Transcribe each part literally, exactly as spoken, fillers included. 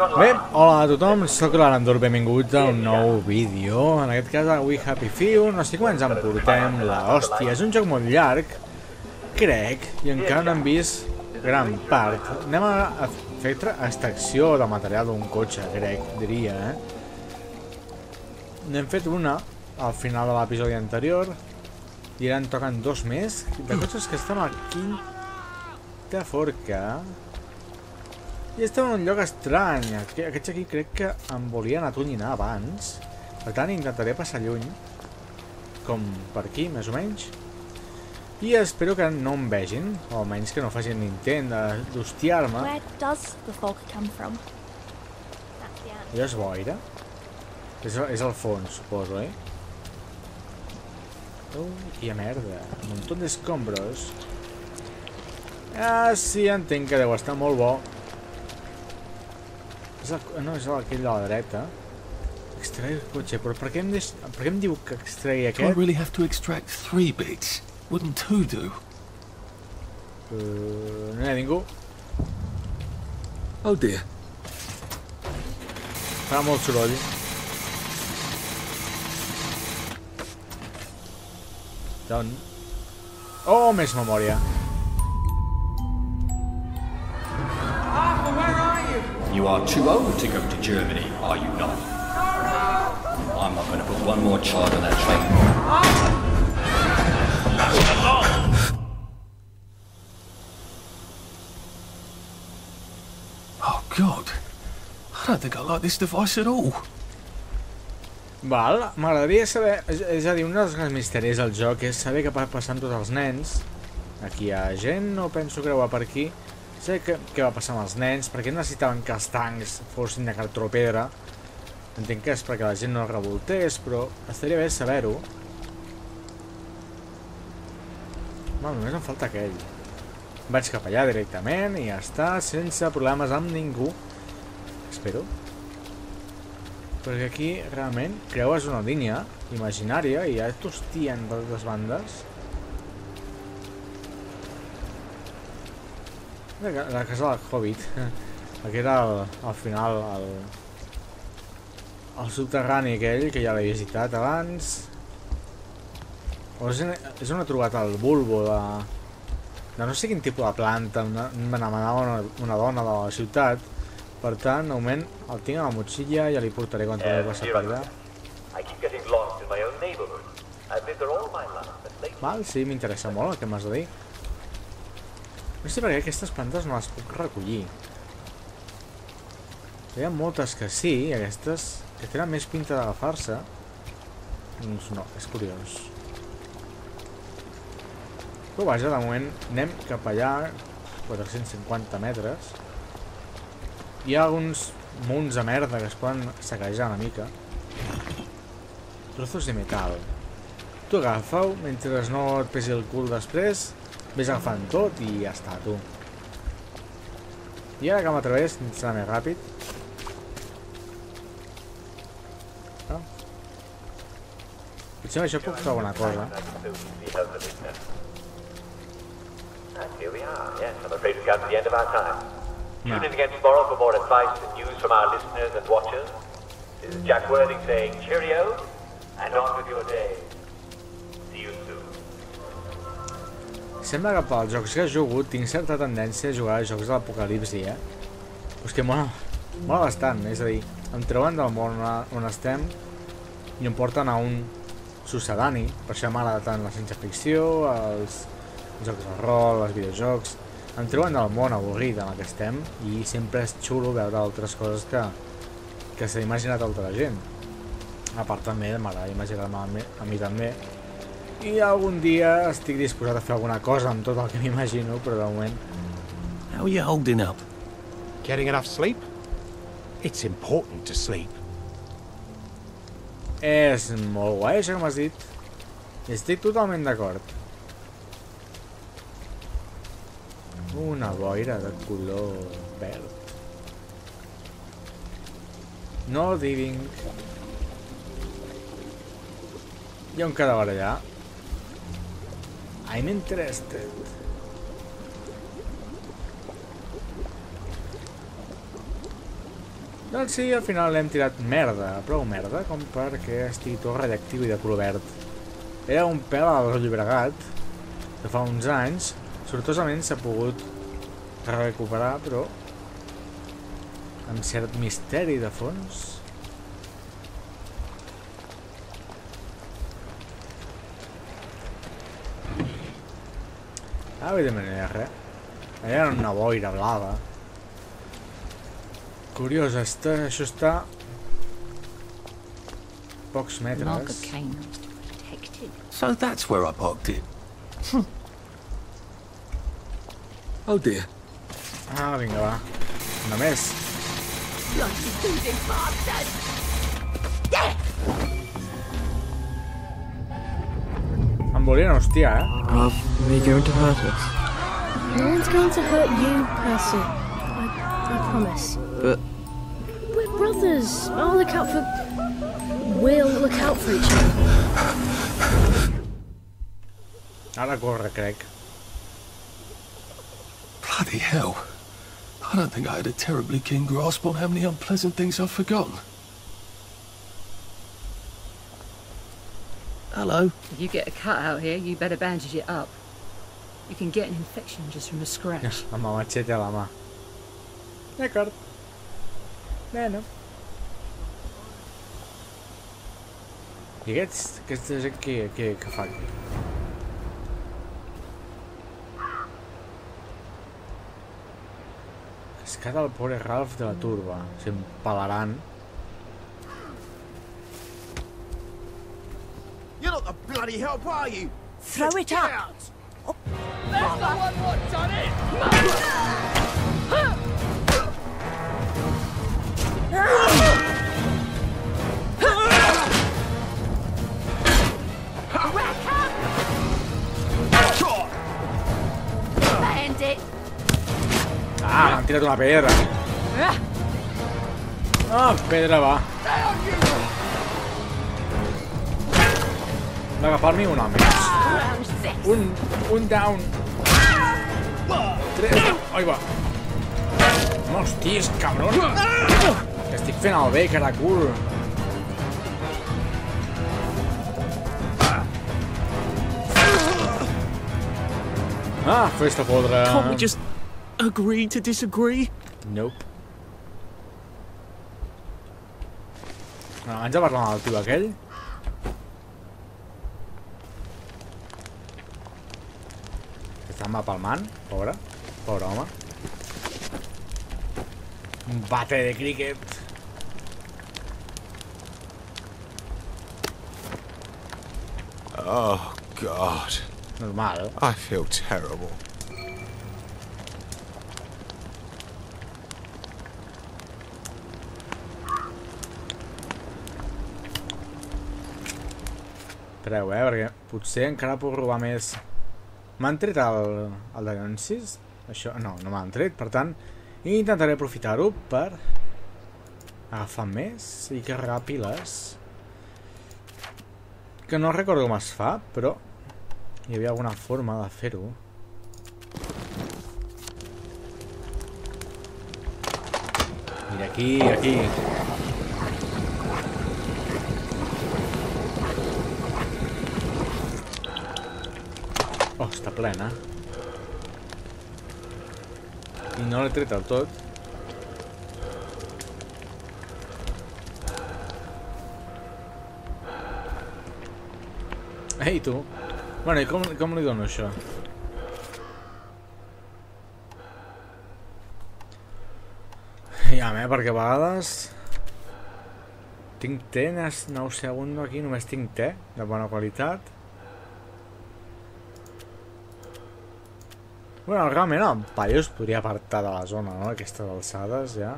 Bé, hola a tothom, soc l'Arandor, benvinguts a un nou vídeo. En aquest cas a We Happy Few, no sé com ens en portem la hòstia. És un joc molt llarg, crec, i encara no hem vist gran part. Anem a fer extracció de material d'un cotxe, crec, diria, eh? N'hem fet una al final de l'episodi anterior i ara en toquen dos més. De cotxes que estem aquí de Forca. I estem en un lloc estrany. Aquests aquí crec que em volien atonyinar abans. Per tant intentaré passar lluny. Com per aquí, més o menys. I espero que no em vegin. O almenys que no facin intent d'hostiar-me. Allò és boira? És, és al fons, suposo, eh? Oh, quina merda. Un munt d'escombros. Ah, sí, entenc que deu estar molt bo. És el, no, és aquell de la dreta. Extrair el cotxe, però per què em, deix, per què em diu que extregui aquest? Do I really have to extract three bits? Wouldn't two do? Uh, no hi ha ningú. Oh dear. Farà molt soroll. D'on? Oh, més memòria. You are too old to go to Germany, are you not? I'm not going to put one more child on that train. Oh God, I don't think I like this device at all. Val, m'agradaria saber, és, és a dir, un dels grans misteris del joc és saber què passa amb tots els nens. Aquí hi ha gent, no penso creuar per aquí. Sé què, què va passar amb els nens, perquè necessitaven que els tancs fossin de cartró pedra. Entenc que és perquè la gent no es revoltés, però estaria bé saber-ho. Val, només em falta aquell. Vaig cap allà directament i ja està, sense problemes amb ningú. Espero. Perquè aquí realment creues una línia imaginària i ja t'hostien per les bandes. La casa del Hobbit. Aquí era el, al final el, el subterrani aquell que ja l'he visitat abans. O és, és on he trobat el bulbo de, de no sé quin tipus de planta. Me n'amanava una, una dona de la ciutat. Per tant, de moment el tinc a la motxilla i ja li portaré quan he passat per allà. Val, sí, m'interessa molt el que m'has de dir. No sé per què aquestes plantes no les puc recollir. Hi ha moltes que sí, i aquestes que tenen més pinta d'agafar-se. Doncs no, és curiós. Però vaja, de moment anem cap allà, quatre-cents cinquanta metres. Hi ha alguns munts de merda que es poden saquejar una mica. Trozos de metal. Tu agafa-ho, mentre no et pesi el cul després. Ves agafant tot i ja està, tu. I ara que m'atreveix serà més ràpid. Ah. Potser amb això puc fer alguna cosa. No. Tune in again tomorrow for more advice and news from our listeners and watchers. This is Jack Worthing saying cheerio and on with your day. See you soon. Sembla que pels jocs que he jugut tinc certa tendència a jugar a jocs de l'apocalipsi, eh? Pues que mola, mola bastant, és a dir, em treuen del món on estem i em porten a un succedani. Per això m'agrada tant la ciència ficció, els jocs de rol, els videojocs. Em treuen del món avorrit en el que estem i sempre és xulo veure altres coses que, que s'ha imaginat altra gent. A part també m'agrada imaginar-me a mi també. I algun dia estic disposat a fer alguna cosa amb tot el que m'imagino, però de moment... How are you holding up? Getting enough sleep? It's important to sleep. És molt guai això que m'has dit. I estic totalment d'acord. Una boira de color verd. No diving. Hi ha un cadàver allà. I'm interested. Doncs sí, al final l'hem tirat merda, prou merda, com perquè estigui tot radioactiu i de color verd. Era un pèl al Llobregat, de fa uns anys, sortosament s'ha pogut recuperar, però amb cert misteri de fons. Ah, evidentment no hi ha res. Allà hi ha una boira blava. Curiós, està, això està pocs metres. So that's where I parked it. Oh dear. Ah, vinga, va. Una més. Em volien hòstia, eh? Are they going to hurt us? No one's going to hurt you, Percy. I, I promise. But We're brothers. I'll look out for... We'll look out for each other. Ara corre, crec. bloody hell. I don't think I had a terribly keen grasp on how many unpleasant things I've forgotten. Hello. If you get a cut out here, you better bandage it up. You can get an infection just from a scratch. Amb el matxete a la mà. D'acord. Bueno. I aquests, aquesta gent què, què, què fa aquí? Cascada el pobre Ralph de la turba. S'empalaran. You're not the bloody help, are you? Throw it up! Oh. That's the one what done it! Bandit! Ah, m'han tirat una pedra. Ah, pedra va. D'agafar-m'hi un home. Un, un down. Tres. Ai, va. Hòsties, cabron. Estic fent el bé, caracul. Ah, fes-te fotre. Can't we just agree to disagree? Nope. Bueno, abans de parlar amb el tio aquell. Que està empalmant, pobre. Pobre home. Un bate de cricket. Oh, God. Normal. I feel terrible. Espereu, eh, perquè potser encara puc robar més. M'han tret el, el de Neonsis? Això, no, no m'han tret, per tant, intentaré aprofitar-ho per agafar més i carregar piles. Que no recordo com es fa, però hi havia alguna forma de fer-ho. Mira, aquí, aquí. Oh, està plena. I no l'he tret del tot. Ei, tu. Bueno, i com, com li dono això? Ja, eh, perquè a vegades tinc té, nou segons aquí, només tinc té de bona qualitat. Bueno, realment el paio es podria apartar de la zona, no? Aquestes alçades, ja.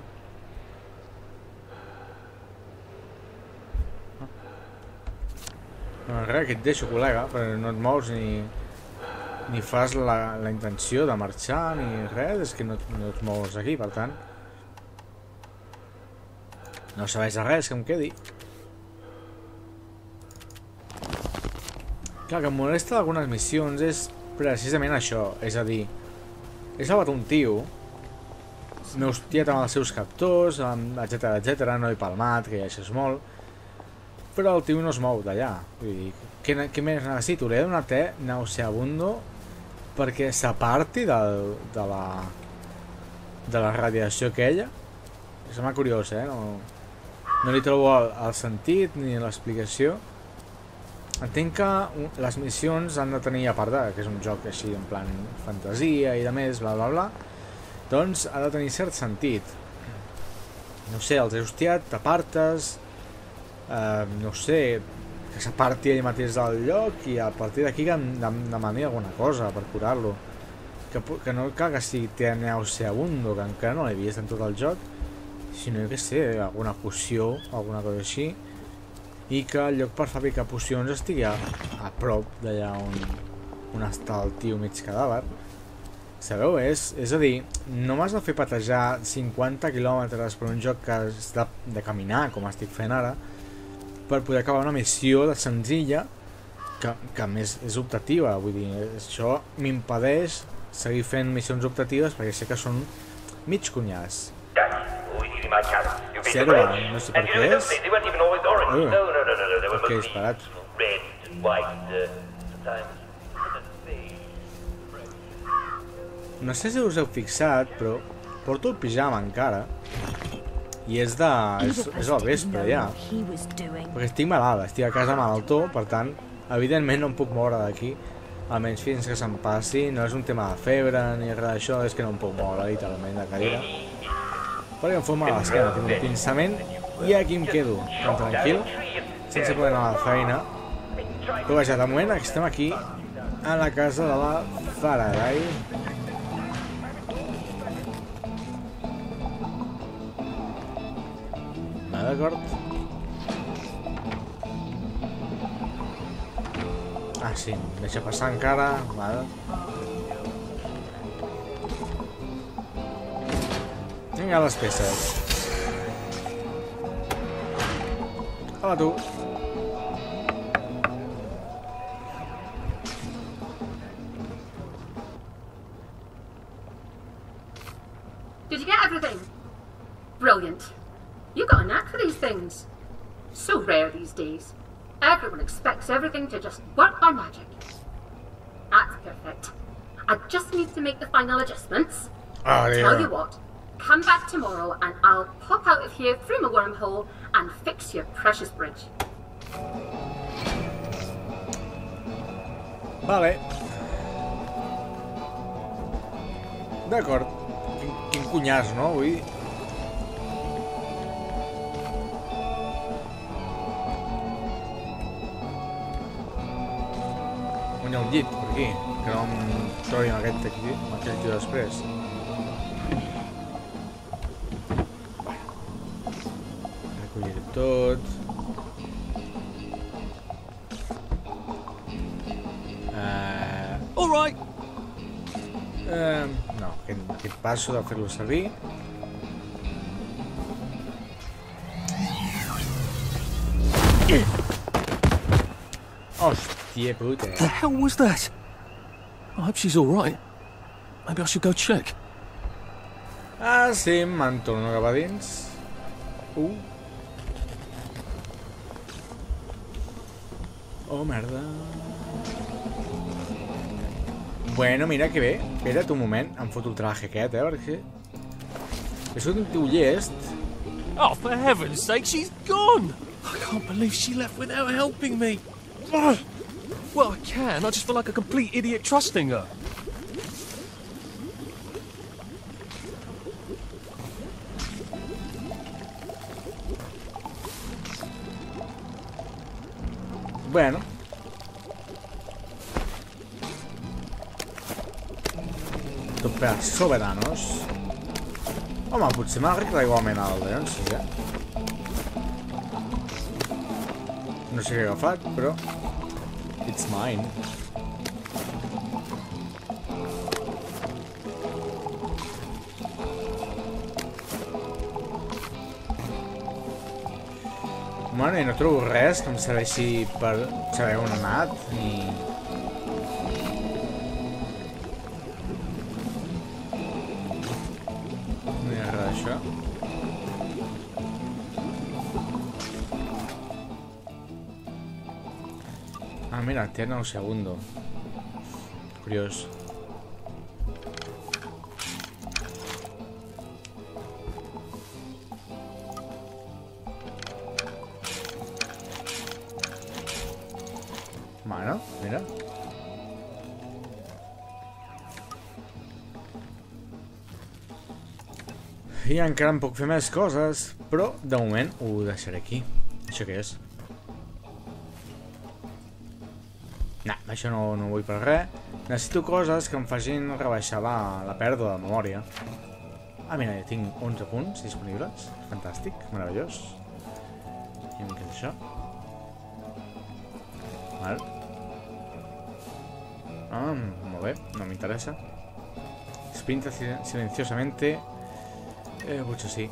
Bueno, res, que et deixo, col·lega, però no et mous ni, ni fas la, la intenció de marxar, ni res, és que no, no et mous aquí, per tant. No serveix de res que em quedi. Clar, que em molesta algunes missions és precisament això, és a dir, he salvat un tio m'he hostiat amb els seus captors, etcètera, etcètera, no he palmat, que ja això és molt. Però el tio no es mou d'allà. Vull dir, què, què més necessito? Li he donat te nauseabundo perquè s'aparti de la de la radiació aquella. Sembla curiós, eh? No, no li trobo el, el sentit ni l'explicació. Entenc que les missions han de tenir, a part de que és un joc així en plan fantasia i de més, bla bla bla, doncs ha de tenir cert sentit. No sé, els he hostiat, t'apartes, eh, no sé, que s'aparti ell mateix del lloc i a partir d'aquí que em demani alguna cosa per curar-lo. Que, que no cal que sigui nauseabundo, que encara no l'he vist en tot el joc, sinó que sé, alguna poció, alguna cosa així, i que el lloc per fabricar pocions estigui a, a prop d'allà on, on està el tio mig cadàver. Sabeu? És, és a dir, no m'has de fer patejar cinquanta quilòmetres per un joc que has de, de caminar, com estic fent ara, per poder acabar una missió de senzilla que, que a més és optativa. Vull dir, això m'impedeix seguir fent missions optatives perquè sé que són mig cunyats. Zero, no sé per què és. Uh, per què he disparat? No sé si us heu fixat, però porto el pijama encara. I és de... és, és al vespre ja. Perquè estic malalt, estic a casa malaltó, per tant, evidentment no em puc moure d'aquí. Almenys fins que se'm passi. No és un tema de febre ni res d'això, és que no em puc moure literalment de cadira. Perquè em fot mal a l'esquena, tinc un pinçament i aquí em quedo, tan tranquil, sense poder anar a la feina. Però vaja, de moment estem aquí a la casa de la Faraday. Va, d'acord. Ah, sí, em deixa passar encara, vale. Vinga, les peces. Hola, tu. Did you get everything? Brilliant. You got a knack for these things. So rare these days. Everyone expects everything to just work by magic. That's perfect. I just need to make the final adjustments. Oh, dear. Tell you what. Come back tomorrow and I'll pop out of here through my wormhole and fix your precious bridge. Vale. D'acord. Quin, quin cunyàs, no? Vull dir... On hi ha un llit, per aquí? Que no em trobi amb aquest aquí, amb aquell tio després. Tot. Uh, All right. Uh, no, aquest, aquest passo de fer-lo servir. Hòstia puta. What the hell was that? I hope she's all right. Maybe I should go check. Ah, sí, me'n torno cap a dins. Uh. Oh, merda. Bueno, mira que bé. Espera't un moment. Em foto el traje aquest, eh, perquè... És un tio llest. Oh, for heaven's sake, she's gone! I can't believe she left without helping me. Well, I can. I just feel like a complete idiot trusting her. Bueno. Tot per soberanos. Home, potser m'arregla igualment el Leonsis, eh? No sé què he agafat, però... It's mine. Bueno, i no trobo res que em serveixi per saber on ha anat, ni... Ni Ah, mira, tiene un segundo. Curiós. Bueno, mira. I encara em puc fer més coses, però de moment ho deixaré aquí. Això què és? No, això no, no ho vull per res. Necessito coses que em facin rebaixar la, la pèrdua de memòria. Ah, mira, ja tinc onze punts disponibles. Fantàstic, meravellós. I què és això? Val. Ah, molt bé, no m'interessa. Sprinta silenciosamente. Eh, potser sí.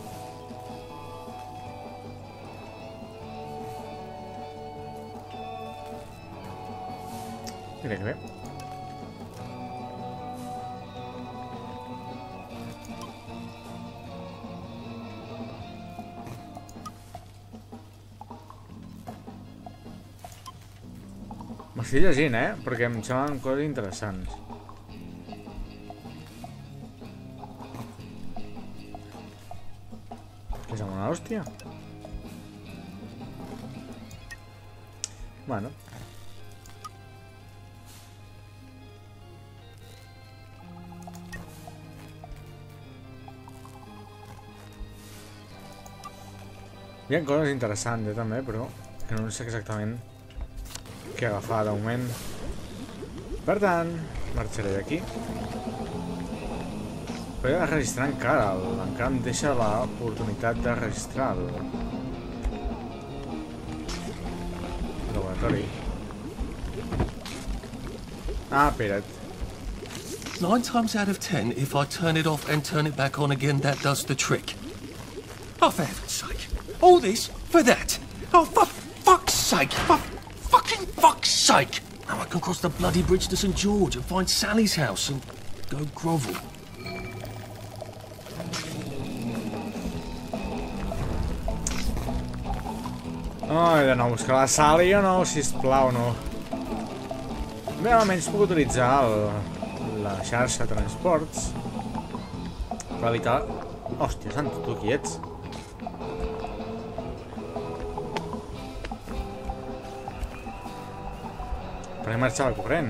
Mira que bé. M'estic llegint, eh? Perquè em semblen coses interessants. És amb una hòstia? Bueno. Hi ha coses interessants, eh, també, però que no sé exactament què agafar de moment. Per tant, marxaré d'aquí. Però he de registrar encara, encara em deixa l'oportunitat de registrar el laboratori. Ah, espera't. Nine times out of ten, if I turn it off and turn it back on again, that does the trick. Oh, for heaven's sake. All this for that. Oh, for fuck's sake. For fucking fuck's sake. Now I can cross the bloody bridge to Saint George and find Sally's house and go grovel. Oh, he d'anar a buscar la Sally o no, sisplau, no. Bé, almenys puc utilitzar el, la xarxa de transports per evitar... Hòstia santa, tu qui ets? Per què marxava corrent?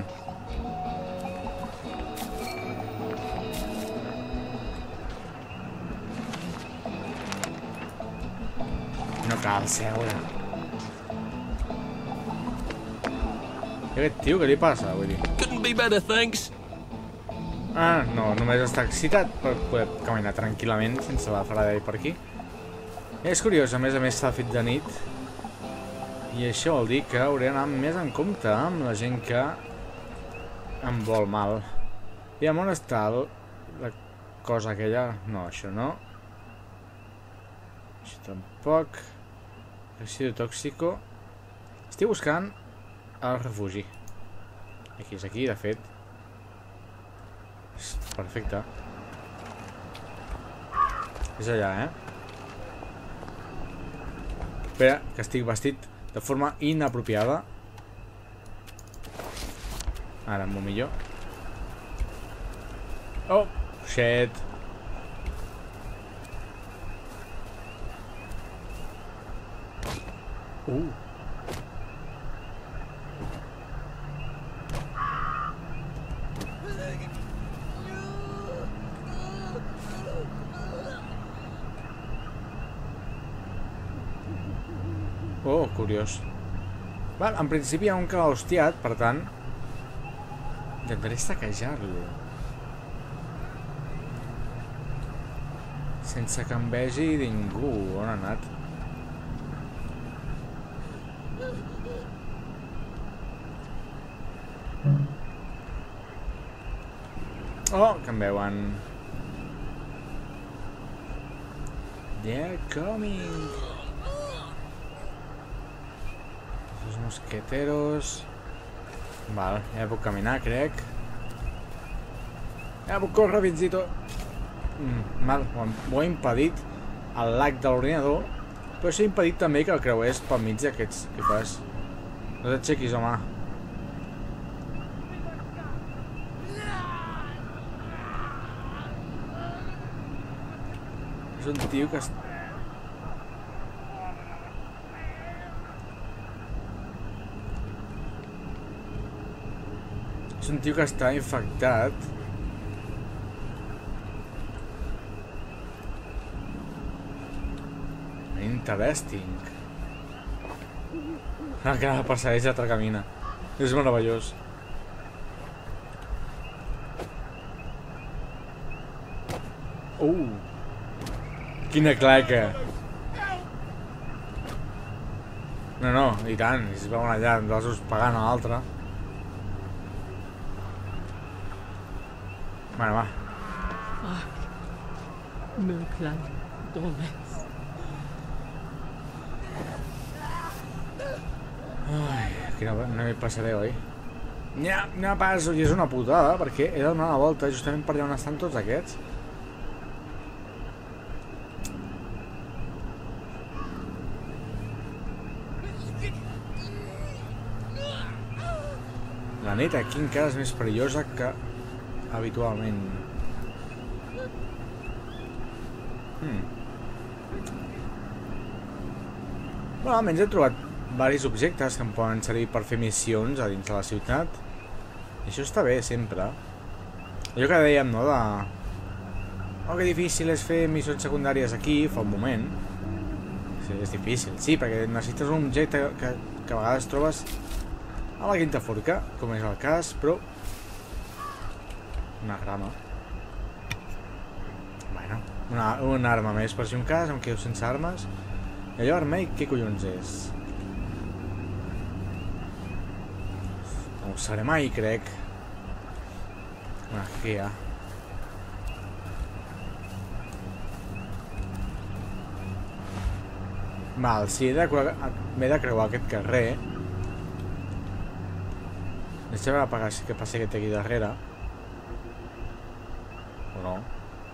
No cal seure. I aquest tio, què li passa, vull dir? Couldn't be better, thanks. Ah, no, només està excitat per poder caminar tranquil·lament sense la Faraday per aquí. I és curiós, a més a més s'ha fet de nit. I això vol dir que hauré d'anar més en compte amb la gent que em vol mal. I on està el, la cosa aquella? No, això no. Això tampoc. Residu tòxico. Estic buscant el refugi. Aquí és aquí, de fet. Perfecte. És allà, eh? Espera, que estic vestit de forma inapropiada. Ara, molt millor. Oh, shit. Uh. Oh, curiós. Val, en principi hi ha un que l'ha hostiat, per tant intentaré saquejar-lo sense que em vegi ningú. On ha anat? Oh, que em veuen. They're coming. Els mosqueteros. Val, ja puc caminar, crec. Ja puc córrer, Vincito. Mm, val, m'ho ha impedit el lag de l'ordinador, però s'ha impedit també que el creués pel mig d'aquests. Què fas? No t'aixequis, home. És un tio que... És un tio que està infectat. Interesting. Ah, que persegueix l'altre camina. És meravellós. Uh! Quina claca! No, no, i tant, i es veuen allà, dos pagant a l'altre. Bueno, va. Merclan, Dolmes. Ai, aquí no, no hi passaré, oi? Ja, no passo, i és una putada, perquè he de donar la volta justament per allà on estan tots aquests. La nit aquí encara és més perillosa que habitualment. Hmm. Bueno, almenys he trobat diversos objectes que em poden servir per fer missions a dins de la ciutat. I això està bé, sempre. Allò que dèiem, no?, de... Oh, que difícil és fer missions secundàries aquí, fa un moment. Sí, és difícil, sí, perquè necessites un objecte que, que a vegades trobes a la quinta forca, com és el cas, però... Una grama. Bueno, una, una arma més, per si un cas, em quedo sense armes. I allò vermell, què collons és? No ho sabré mai, crec. Bueno, què hi ha? Val, si he de, m'he de creuar aquest carrer. Deixa veure apagar què passa que té aquí darrere. O no?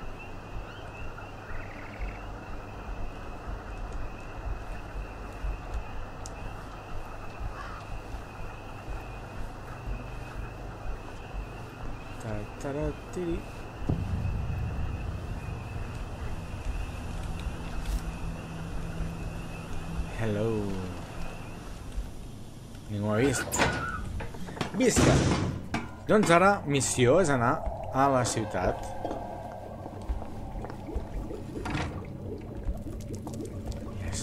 Taratiri. Hello. Ningú ha vist. Visca! Doncs ara, missió és anar a la ciutat. Yes.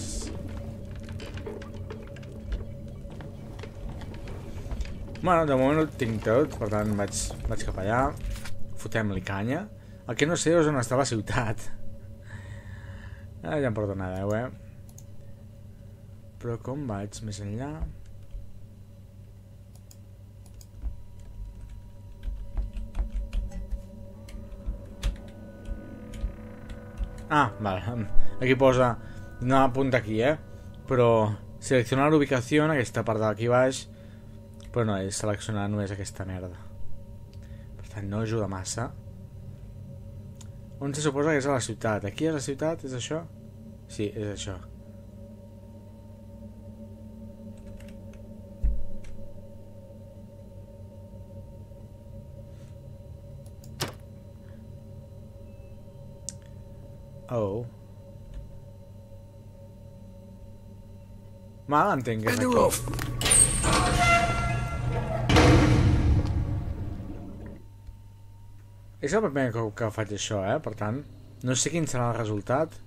Bueno, de moment ho tinc tot, per tant vaig, vaig cap allà. Fotem-li canya. El que no sé és on està la ciutat. Ah, ja em perdonareu, eh? Però com vaig més enllà? Ah, vale. Aquí posa no apunta aquí, eh? Però seleccionar la ubicació, aquesta part d'aquí baix, però no, és seleccionar només aquesta merda. Per tant, no ajuda massa. On se suposa que és a la ciutat? Aquí és la ciutat? És això? Sí, és això. Oh. Mal entenc que és aquí. És el primer cop que faig això, eh? Per tant, no sé quin serà el resultat.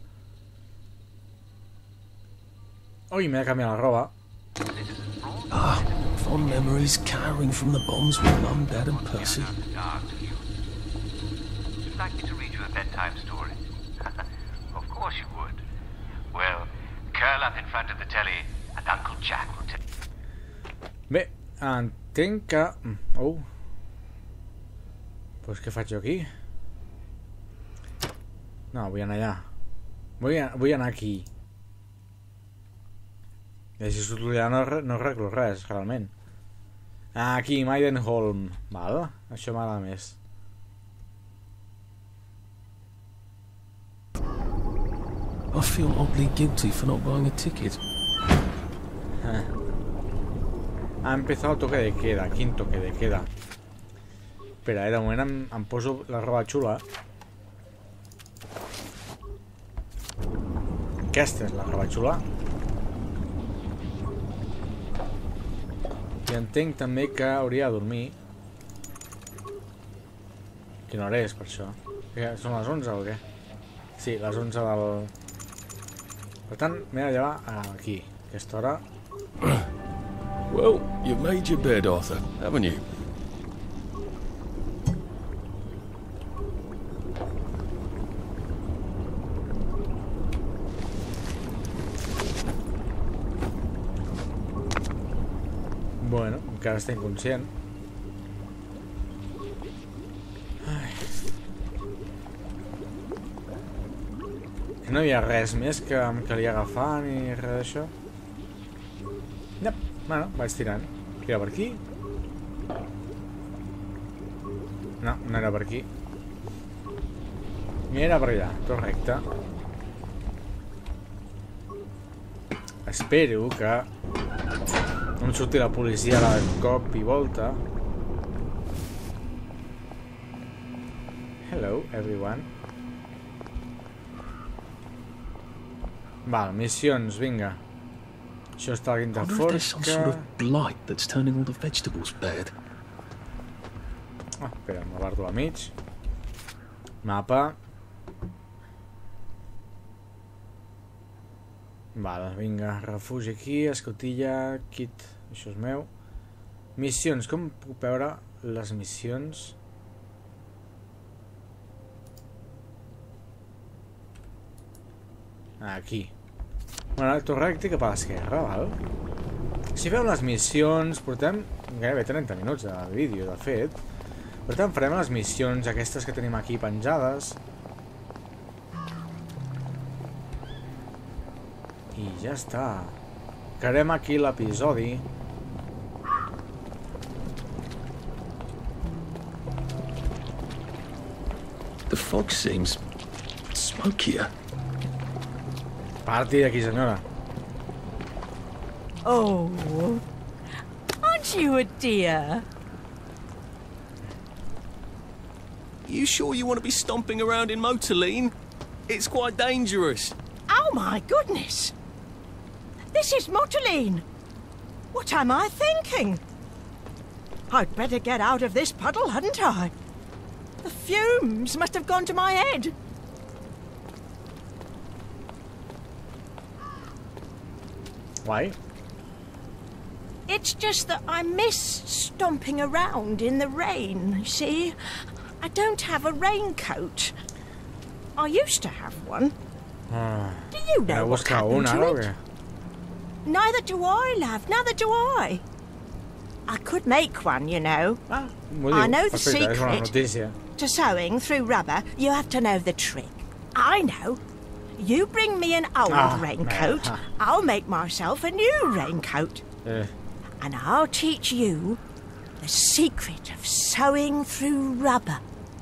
Ui, m'he de canviar la roba. Ah, fond memories cowering from the bombs with Mum, Dad and Percy. Would you like me to read you a bedtime story? Of course you would. Well, curl up in front of the telly and Uncle Jack will tell you. Bé, entenc que... Oh. Pues què faig jo aquí? No, vull anar allà. Vull, vull anar aquí. I si surto allà no, no arreglo res, realment. Ah, aquí, Maidenholm. Val, això m'agrada més. I feel oddly guilty for not buying a ticket. Ha empezado toque de queda, quin toque de queda. Espera, eh, de moment em, em poso la roba xula. Aquesta és la que vaig xular. I entenc també que hauria de dormir. Quina hora és, per això? Són les onze o què? Sí, les onze del... Per tant, m'he de llevar aquí, a aquesta hora. Well, you've made your bed, Arthur, haven't you? Bueno, encara està inconscient. Ai. No hi havia res més que em calia agafar ni res d'això. No, bueno, vaig tirant. Era per aquí? No, no era per aquí. Ni era per allà, correcte. Espero que no em surti la policia a la cop i volta. Hello, everyone. Val, missions, vinga. Això està al guinda There's some forca. sort of blight that's turning all the vegetables bad. Ah, espera, me guardo a mig. Mapa. Val, vinga, refugi aquí, escotilla, kit, això és meu. Missions, com puc veure les missions? Aquí. Bueno, el torrecte cap a l'esquerra, val? Si fem les missions, portem gairebé trenta minuts de vídeo, de fet. Per tant, farem les missions, aquestes que tenim aquí penjades. I ja està. Acabarem aquí l'episodi. The fog seems smokier. Parti d'aquí, senyora. Oh, aren't you a dear? You sure you want to be stomping around in Motorline? It's quite dangerous. Oh my goodness! This is Motorline. What am I thinking? I'd better get out of this puddle, hadn't I? The fumes must have gone to my head. Why? It's just that I miss stomping around in the rain, you see? I don't have a raincoat. I used to have one. Ah, Do you know what happened una, to o it? què? Neither do I, love. Neither do I. I could make one, you know. Ah, m'ho I diu. know the Perfecte, és bona secret. notícia. To sewing through rubber, you have to know the trick. I know. You bring me an old Ah, raincoat, ah. I'll make myself a new raincoat. Eh, And I'll teach you the secret of sewing through rubber.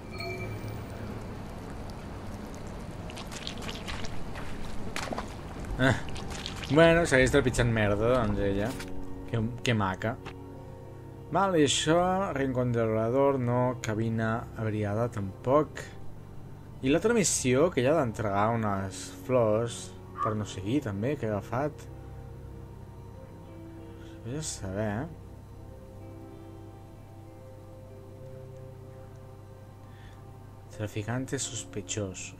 eh. Bueno, segueix trepitjant merda, doncs, ella. Que, que maca. Val, i això, rincón de l'orador, no, cabina avariada, tampoc. I l'altra missió, que ella ha d'entregar unes flors per no seguir, també, que he agafat. Vull saber, eh? Traficante sospechoso.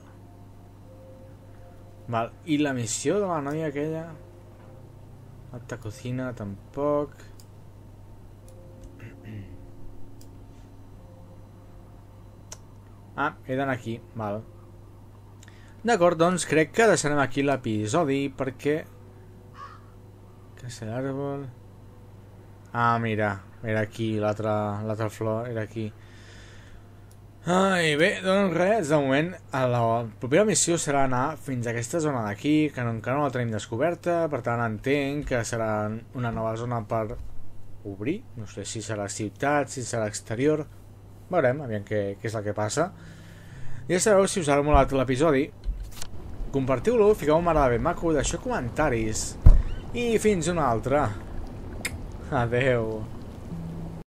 Val, i la missió de la noia aquella? Alta cocina, tampoc. Ah, he d'anar aquí, val. D'acord, doncs crec que deixarem aquí l'episodi perquè... Casa l'àrbol... Ah, mira, era aquí, l'altra flor, era aquí. Ai, bé, doncs res, de moment la propera missió serà anar fins a aquesta zona d'aquí, que encara no la tenim descoberta, per tant entenc que serà una nova zona per obrir, no sé si serà ciutat, si serà exterior, veurem, aviam què, què és el que passa. I ja sabeu, si us ha molat l'episodi, compartiu-lo, fiqueu un m'agrada ben maco, deixeu comentaris, i fins una altra. Adeu.